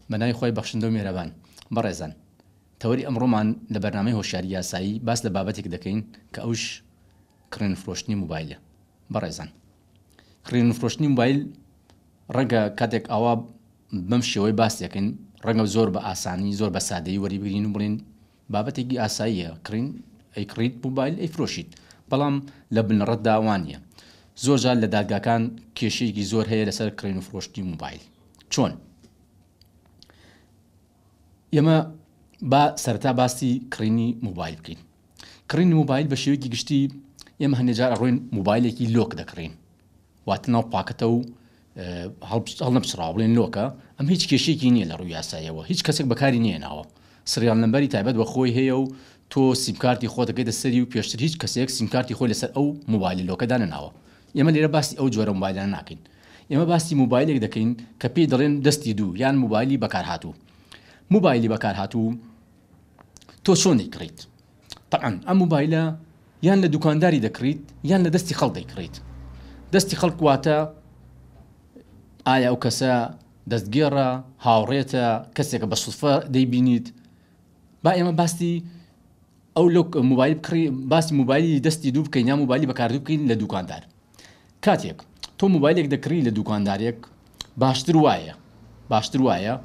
بەناوی خۆی بەخشندە و میێرەبان بەڕێزان تەوەری ئەمڕۆمان لە بەرنامەی هۆشیاری یاسایی باس لە بابەتێک دەکەین کە ئەوش کڕینفرۆشتنی موبایلە. بەڕێزان کڕینفرۆشتنی موبایل ڕەنگە کاتێک ئاوا بەم شێوەی باس دەکەین ڕەنگە زۆر بە ئاسانی زۆر بە سادەیی وەریبگرین و بڵین بابەتێکی ئاساییە کڕین ئەی کڕیت موبایل ئەی فرۆشیت، بەڵام لە بنەڕەتدا وانە. زۆر جار لە دادگاکان کێشەیەکی زۆر هەیە لەسەر کڕینفرۆشتی موبایل. چۆن؟ ئێمە با سەرەتا باسی کڕینی موبایل بکەین. کڕینی موبایل بە شێوەیەکی گشتی ئێمە هەندێک جار ئەڕۆین موبایلێکی لۆک دەکڕین، واتە ناو پاکەتە و هەڵ نەپچڕاوە بڵێن لۆکە. ئەم هیچ کێشەیەکی نییە لە ڕووی یاساییەوە، هیچ کەسێک بەکاری نێناوە. سریال نمبەری تایبەت بە خۆی هەیە و تۆ سیمکارتی خۆ دەکەیتە سەری و پێشتر هیچ کەسێک سیمکارتی خۆی لەسەر ئەو موبایل لۆکەدا نەناوە. ئێمە لێرە باسی ئەو جۆرە موبایلان ناکەین. ئێمە باسی موبایلێک دەکەین کە پێی دەڵێن دەستی دوو یان موبایلی بەکارهاتوو. موبایلی بەکارهاتوو تۆ چۆن دەیکڕیت؟ طبعاً ئەم موبایلە یان لە دوکانداری دەکڕیت یان لە دەستی خەڵک دەیکڕیت. دەستی خەڵک واتە ئایا ئەو کەسە دەستگێڕە، هاوڕێتە، کەسێکە بە سوودفە دەیبینیت. با ئێمە باسی ئەو لۆک موبایل بکڕی، باسی موبایلی دەستی دوو بکەین یا موبایلی بەکاردوو بکەین لە دوکاندار. کاتێک تۆ موبایلێک دەکڕی لە دوکاندارێک باشتر وایە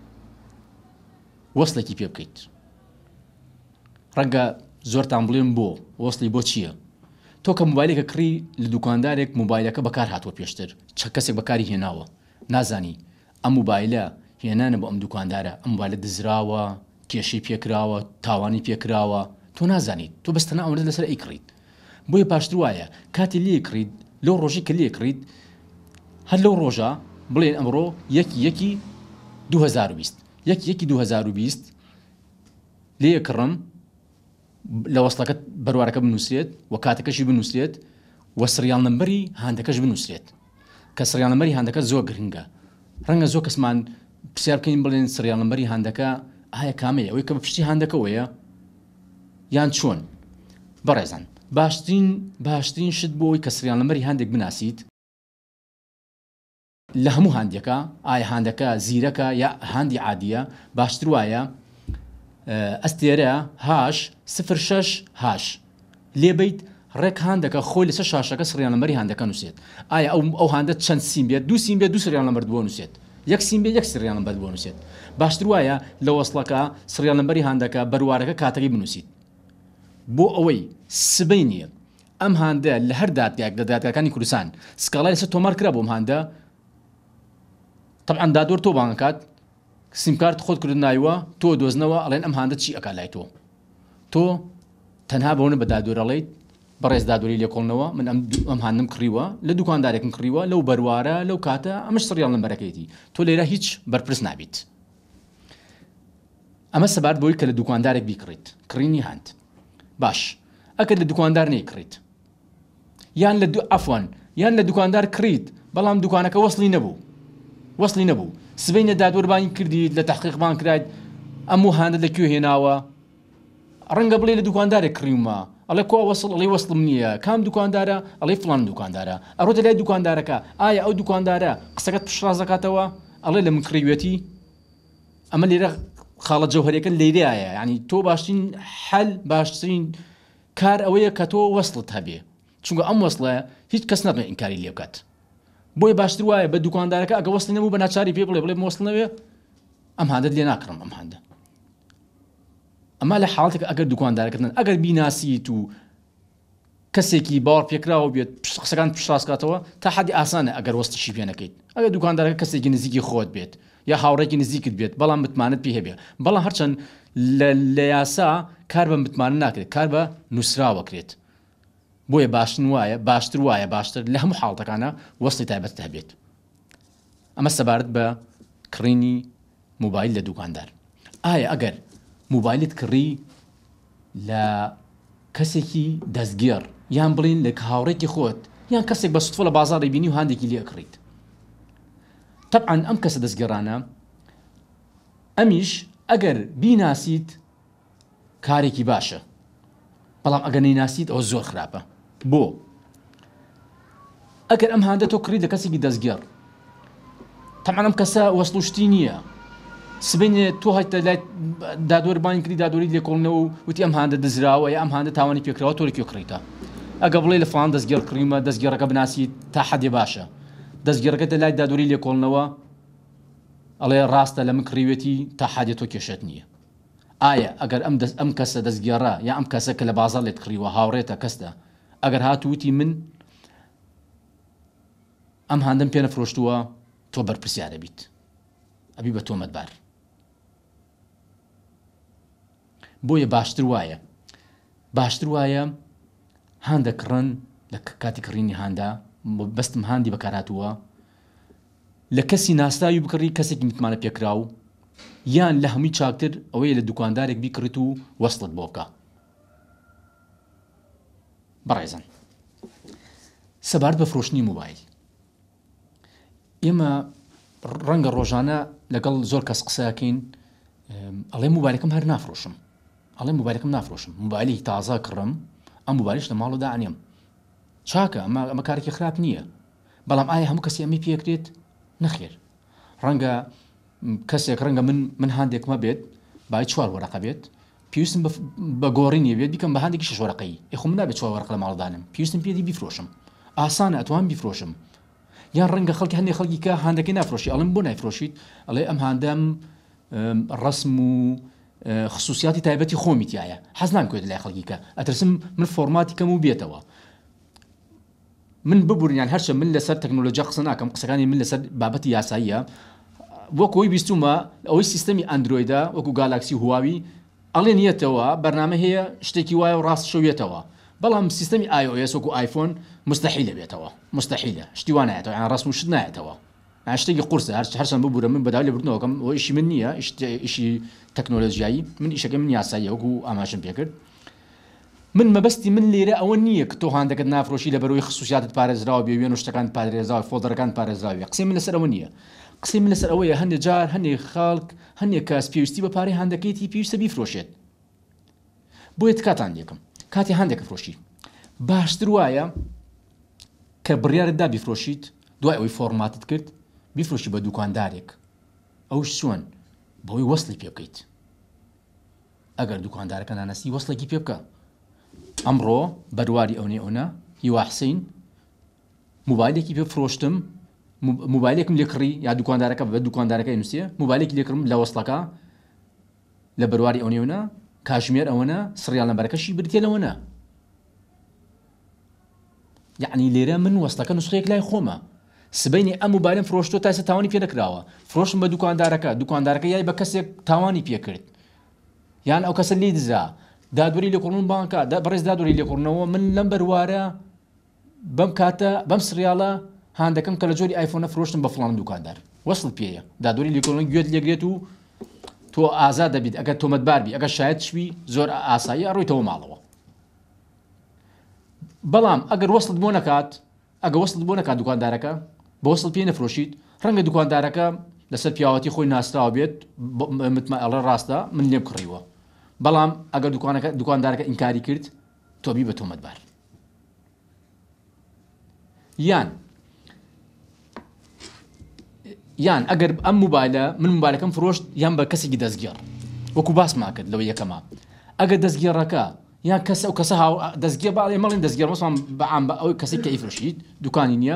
وەسڵێکی پێ بکەیت. ڕەنگە زۆرتان بڵێن بۆ وەسڵی بۆ چییە؟ تۆ کە موبایلێکە کڕی لە دوکاندارێک موبایلەکە بەکار هاتووە پێشتر، چ کەسێک بەکاری هێناوە، نازانی ئەم موبایلە هێنانە بۆ ئەم دوکاندارە، ئەم موبایلە دزراوە، کێشەی پێکراوە، تاوانی پێکراوە، تۆ نازانیت، تۆ بەستەنە ئەوەندە لەسەر ئەیکڕیت. بۆیە باشتر وایە کاتی لێ کڕیت، لەو ڕۆژی کە لێ کڕیت هەر لەو ڕۆژە بڵێن ئەمڕۆ 1/1/2020 لێ کڕم لە وەسڵەکەت بەروارەکە بنووسێت و کاتەکەشی بنووسێت و سریال نمبەری هاندەکەش بنووسێت کە سریال نمبەری هاندەکە زۆر گرنگە. ڕەنگە زۆر کەسمان پرسیار بکەین بڵێن سریال نمبەری هاندەکە ئایا کامەیە، ئەوەی کە بە پشتی هاندەکەوەیە یان چۆن؟ بەڕێزان باشترین شت بۆی کە سریال نمبەری هاندێک بناسیت لە هەموو هاندێکە، ئایا هاندەکە زیرەکە یا هاندی عادیە، باشتر وایە ئەستێرە H06H لێبیت ڕێک هاندەکە خۆی لەسەر شاشەکە سریال نمبەری هاندەکە نووسێت. ئایا ئەو هاندە چەند سیم بێت، دوو سیم بێت، دوو سریال نمبەر بۆ نووسێت، یەک سیم بێت، یەک سریال نمبەر بۆ نووسێت. باشتر وایە لە وەسڵەکە سریال نمبەری هاندەکە بەروارەکە کاتەکەی بنووسیت بۆ ئەوەی سبەی نییە ئەم هاندە لە هەر دادگایەک لە دادگاکانی کوردستان سکاڵای لەسەر تۆمار کرا بۆم هاندە. طبعاً دادوەر تۆ بانگکات سیمکارت خۆت کرد نایوە، تۆ دۆزنەوە ئەڵێن ئەم هاندە چی ئەکا لای تۆ تەنها بەونە بە دادوەر ئەڵێیت بەڕێز دادوەری لێکۆڵنەوە من ئەم هاندم کڕیوە لە دوکاندارێکم کڕیوە لەو بەروارە لەو کاتە ئەمەش سریال نمبەرەکەیەتی، تۆ لێرە هیچ بەرپرس نابیت. ئەمە سەبارەت بۆی کە لە دوکاندارێک بیکڕیت کڕینی هاند. باش ئەکرد لە دوکاندار نەیکڕیت یان لە دوکاندار کڕیت بەڵام دوکانەکە وەسڵی نەبوو سبەینە دادوەربانی کردیت لە تەحقیقمان کرایت ئەموو هاندە لەکوێ هێناوە، ڕەنگە بڵێ لە دوکاندارێک کڕیومە، ئەڵێ کۆ وەسڵ، ئەڵێ وەسڵم نییە، کام دوکاندارە، ئەڵێ فڵان دوکاندارە، ئەڕۆتە لای دوکاندارەکە ئایا ئەو دوکاندارە قسەکەت پشتڕاست دەکاتەوە، ئەڵێ لە من کڕیوێتی. ئەمە لێرە خاڵە جەوهەریەکە لێرەیە، یعنی تۆ باشترین کار ئەوەیە کە تۆ وەسڵت هەبێ، چونکە ئەم وەسڵە هیچ کەس ناتوانێت ئینکاری لێ بکات. بۆی باشتر وایە بە دوکاندارەکە ئەگە وەسڵی نەبوو بە ناچاری پێ بڵێ وەسڵ نەوێ ئەم هاندەت لێ ناکڕم ئەم هاندە. ئەمە لە حاڵەتێک ئەگەر دوکاندارەکەتن ئەگەر بیناسیت و کەسێکی باوەڕ پێکراوە بێت قسەکان پشتڕاستکاتەوە تا حەدی ئاسانە ئەگەر وەستیشی پێ نەکەیت. ئەگەر دوکاندارەکە کەسێکی نزیکی خۆت بێت یا هاوڕێکی نزیکت بێت بەڵام متمانت پێ هەبێ، بەڵام هەرچەند لە یاسا کار بە متمان ناکرێت، کار بە نووسراوەکرێت. بۆیە باشتر لە هەموو حاڵەتەکانە وەسڵی تایبەت هەبێت. ئەمە سەبارەت بە کڕینی موبایل لە دوکاندار. ئایا ئەگەر موبایلت کڕی لە کەسێکی دەستگێڕ یان بڵین لە هاوڕێکی خۆت یان کەسێک بە سوودفە لە بازاڕی بینی و هاندێکی لێ کڕیت، طبعاً ئەم کەسە دەستگێڕانە ئەمیش ئەگەر بیناسیت کارێکی باشە، بەڵام ئەگەر نەیناسیت ئەوە زۆر خراپە. بۆ ئەگەر ئەم هاندە تۆ کڕی لە کەسێکی دەستگێڕ، طبعاً ئەم کەسە وەسڵ و شتی نییە، سبینێ تۆ هەیتە لای دادوەربانی کردی دادوەری لێکۆڵنەوە و وتی ئەم هاندە دزراوە یا ئەم هاندە تاوانی پێکراوە تۆ لەکوێ کڕیتە ئەگە بڵێ لە فڵان دەستگێڕ کڕیمە دەستگێڕەکە بناسی تا حەدێ باشە دەستگێڕەکەتە لای دادوەری لێکۆڵنەوە ئەڵێ ڕاستە لە من کڕیوێتی تا حەدێ تۆ کێشێت نییە ئایا ئەگەر ئەم کەسە دەستگێڕە یا ئەم کەسە کە لە بازار لێت کڕیوە هاوڕێتە کەسدا ئەگەر هاتووتی من ئەم هاندەم پێ نەفرۆشتووە تۆ بەرپرسیارە بیت ئەبی بە تۆمەتبار بۆیە باشتر وایە هاندە کڕن لە کاتی کڕینی هاندا بەستم هاندی بەکارهاتووە لە کەسی ناسراوی بکڕی کەسێکی متمانە پێکراو یان لە هەمووی چاکتر ئەوەیە لە دوکاندارێک بیکڕیت و وەسڵت بۆ بکە بەڕێزان سەبارەت بە فرۆشتنی موبایل ئێمە ڕەنگە ڕۆژانە لەگەڵ زۆر کەس قسەکەین ئەڵێ موبایلەکەم هەر نافرۆشم ئەڵێ موبایلەکەم نافرۆشم موبایلی تازە کڕم ئەم موبایلش لە ماڵەوە دانێم چاکە ئەمە کارێکی خراپ نییە بەڵام ئایا هەموو کەسی ئەمەی پێکرێت نەخێر ڕەنگە کەسێک ڕەنگە من هاندێکمە بێت بای 4 وەرەقە بێت پێویستم بە گۆڕینیە بێت بیکەم بە هاندێکی 6 وەرەقەی خۆ من نابێت 4 وەرەق لە ماڵدانم پێویستم پێدی بیفرۆشم ئاسانە ئەتوان بیفرۆشم یان ڕەنگە خەڵکی هەندێک خەڵکی کە هاندەکەی نافرۆشی ئەڵم بۆ نایفرۆشیت ئەڵێ ئەم هاندەم ڕسم و خصوصیاتی تایبەتی خۆمی تایە حەز نامکەوێت لای خەڵکی کە ئەترسم من فۆرماتی کەم و بێتەوە من ببوورین هەرچە من لەسەر تەکنۆلۆژیا قسە ناکەم قسەکانی من لەسەر بابەتی یاساییە وەکۆی بیستومە ئەوەی سیستەمی ئەندرویدە وەکو گالاکسی هواوی ئەڵێ نیەتەوە بەرنامە هەیە شتێکی وایە و ڕاست شەوێتەوە بەڵام سیستەمی iOS وەکو آیفۆن مستحیلە بێتەوە مستحیلە شتی وان نایەتەوە یان ڕسم و شت نایەتەوە شتێکی قورسە هەرچەند ببوورە من بەداوای لێبوردنەوەکەم ئەوە ئیشی من نییە ئیشی تەکنۆلۆژیایی من ئیشەکە من یاساییە وەکو ئاماژەم پێکرد من مەبەستی من لێرە ئەوە نییە کە تۆ هاندەکەت نافرۆشی لەبەرەوەی خصوصیاتت پارێزراوە بێ وێن و شتەکان پارێزراوە فۆڵدەرەکان پارێزراوە قسەی من لەسەر ئەوە نییە قسەی من لەسەر ئەوەیە هەندێک جار هەندێک خەڵک هەندێک کەس پێویستی بە پارەی هاندەکەیەتی پێویستە بیفرۆشێت بۆیە کاتان یەکەم کاتی هاندێکە فرۆشی باشتر وایە کە بڕیارتدا بیفرۆشیت دوای ئەوەی فۆرماتت کرد بیفرۆشی بە دوکاندارێک ئەوش چۆن بۆی وەسڵی پێ بکەیت ئەگەر دوکاندارەکە نانەسی وەسڵێکی پێ بکە ئەمڕۆ بەرواری ئەوە هیوا حسین موبایلێکی پێ فرۆشتم موبایلێکم لێ کڕی یا دوکاندارەکە بە دوکاندارەکەی نووسێ موبایلێکی لێکڕم لە وەسڵەکە لە بەرواری ئەوە کاژمێر ئەوەنە سڕیال نەبەرەکەشی بریتێ لەوەنە یعنی لێرە من وەستەکە نوسخەیەک لای خۆمە سبەینی ئەم موبایلم فرۆشتۆ تا ئێستا تاوانی پێ نەکراوە فرۆشم بە دوکاندارەکە یای بە کەسێک تاوانی پێکرد یان ئەو کەسە لی دزا دادوەری لێکۆڵین بانکە بەڕێز دادوەری لێکۆڵنەوە من لەم بەروارە بەم کاتە بەم سریاڵە هاندەکەم کە لە جۆری ئایفۆنە فرۆشتم بە فڵان دوکاندار وەسڵ پێیە دادوەری لێکۆڵین گوێت لێگرێت و تۆ ئازاد دەبیت ئەگەر تۆمەتبار بی ئەگەر شایەت شوی زۆر ئاسایی ئەڕۆیتەوە ماڵەوە بەڵام ئەگەر وەسڵت بۆ نەکات دوکاندارەکە بە وەسڵ پێ نەفرۆشیت ڕەنگە دوکاندارەکە لەسەر پیاوەتی خۆی ناسراوە بێت ئەڵە ڕاستە من لێم کڕیوە بەڵام ئەگەر دوکاندارەکە ئینکاری کرد تۆبی بە تۆمەتبار یان ئەگەر ئەم موبایلە من موبایلەکەم فرۆشت یان بە کەسێکی دەستگێڕ وەکو باسما کرد لەوە یەکەمە ئەگەر دەستگێڕەکە یان کەسە ئەو کەسە دەستگێ باڵێ مەڵین دەستگێڕ وەسڵام بەعام بە ئەوەی کەسێک کە ئیفرۆشیت دوکانی نییە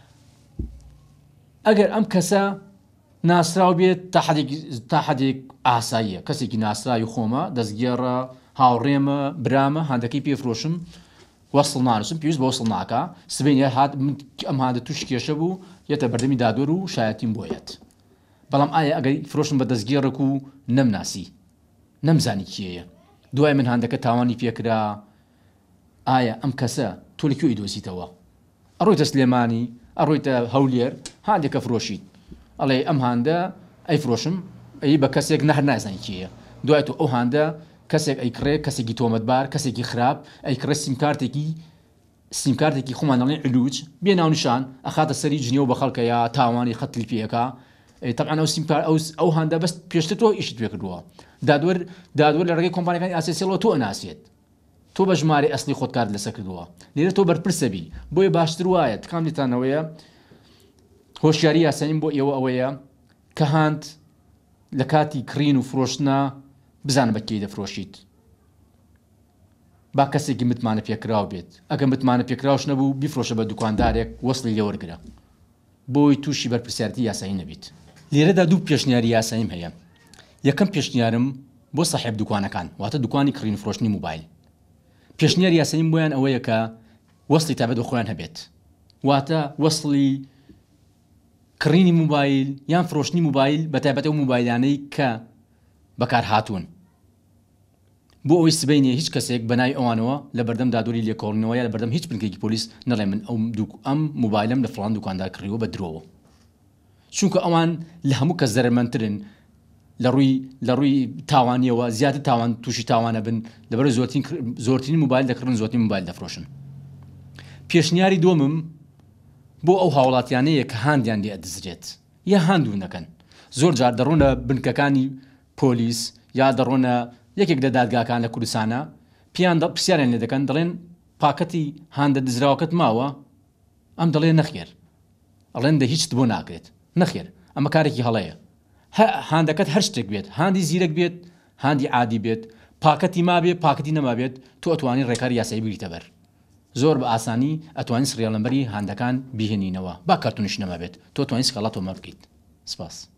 ئەگەر ئەم کەسە ناسراو بێت تا حەدێک ئاساییە کەسێکی ناسراوی خۆمە دەستگێڕە هاوڕێمە برامە هاندەکەی پێفرۆشم وەسڵ نانووسم پێویست بە وەسڵ ناکە سبەینە هات ئەم هاندە توش کێشە بوو یەتە بەردەمی دادوەر و شایەتیم بۆیەت بەڵام ئایا ئەگەر فرۆشم بە دەستگێڕێک و نەمناسی نەمزانی کێیە دوای من هاندەکە تاوانی پێکرا ئایا ئەم کەسە تۆ لەکوێی دۆزیتەوە ئەڕۆیتە سلێمانی ئەڕۆیتە هەولێر هاندێکە فرۆشیت ئەڵێ ئەم هاندە ئەی فرۆشم ئەی بە کەسێک نەهر نازانی کێیە دوای تۆ ئەو هاندە کەسێک ئەیکڕێ کەسێکی تۆمەتبار کەسێکی خراپ ئەیکڕێ سیمکارتێکی خۆمان دەڵێن علوج بێ ناونیشان ئەخاتە سەری جنێو بە خەڵکە یا تاوانی خەتلی پێەکە طبعا ئەو سیمکار ئەو هاندە بەس پێشتر تۆ ئیشت پێ کردووە دادوەر لە ڕێگەی کۆمپانیەکانی ئاسێسیەوە تۆ ئەناسێت تۆ بە ژمارە ئەسلی خۆت کار لەسەر کردووە لێرە تۆ بەرپرسەبی بۆیە باشتر وایە تکام لێتانەوەیە هۆشیاری یاساییم بۆ ئێوە ئەوەیە کە هاند لە کاتی کڕین و فرۆشتنا بزانە بەکەی دەفرۆشیت با کەسێکی متمانە پێکراو بێت ئەگە متمانە پێکراوش نەبوو بیفرۆشە بە دوکاندارێک وەسڵی لێوەرگرە بۆی تووشی بەرپرسیارەتی یاسایی نەبیت. لێرەدا دوو پێشنیاری یاساییم هەیە. یەکەم پێشنیارم بۆ ساحێب دوکانەکان واتە دوکانی کڕین فرۆشتنی موبایل. پێشنیار یاساییم بۆیان ئەوەیە کە وەسڵی تابەت بە خۆیان هەبێت واتە وەسڵی کڕینی موبایل یان فرۆشتنی موبایل بەتایبەت ئەو موبایلانەی کە بەکار هاتوون بۆ ئەوەی سبەینێ هیچ کەسێک بەناوی ئەوانەوە لە بەردەم دادوەری لێکۆڵینەوە یا لە بەردەم هیچ بنکەیەکی پۆلیس نەڵێ من ئەم موبایلم لە فڵان دوکاندار کڕیوە بە درۆوە چونکە ئەوان لە هەموو کەس زەرمەندترن لە ڕووی تاوانیەوە زیاتر تاوان تووشی تاوانە بن لەبەر زۆرترین موبایل دەکڕن زۆرترین موبایل دەفرۆشن. پێشنیاری دووەمم بۆ ئەو هاوڵاتیانەیە کە هاندیان لێ ئەدزرێت یا هاندوو نەکەن زۆر جار دەڕۆنە بنکەکانی پۆلیس یا دەڕۆنە یەکێک لە دادگاکان لە کوردستانە پیان پرسیاریان لێ دەکەن دەڵێن پاکەتی هاندە دزراوەکەت ماوە ئەم دەڵێ نەخێر ئەڵێن دە هیچت بۆ ناکرێت نەخێر ئەمە کارێکی هەڵەیە هاندەکەت هەر شتێک بێت هاندی زیرەک بێت هاندی عادی بێت پاکەتی ما بێت پاکەتی نەما بێت تۆ ئەتوانی ڕێکاری یاسایی بگریتە بەر زۆر بە ئاسانی ئەتوانین سریاڵەمبەری هاندەکان بیهێنینەوە با کارتونیش نەما بێت تۆ توانین سکاڵات تۆمە بکەیت. سپاس.